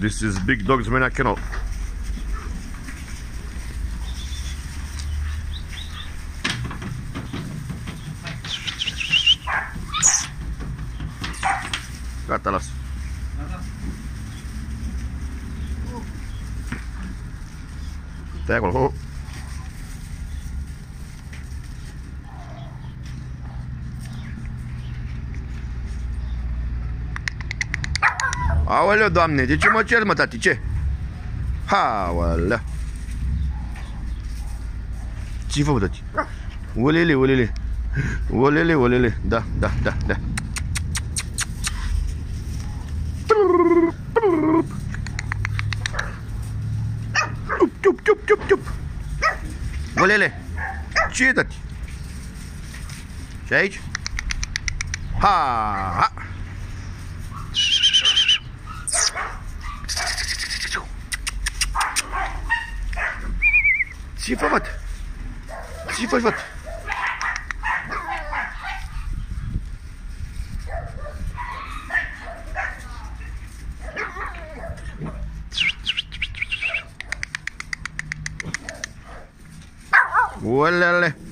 This is Big Dog's Mania Kennel. Gata, las. Stai acolo. Aoleu, Doamne, de ce mă cer, mă, tati, ce? Aoleu. Ce-i făcut, tati? Ulele, ulele. Ulele, ulele. Da, da, da, da. Ciup, ciup, ciup, ciup. Ulele. Ce e, tati? Și aici? Ha, ha. Ce faci, vat? Ce faci, vat? Olele.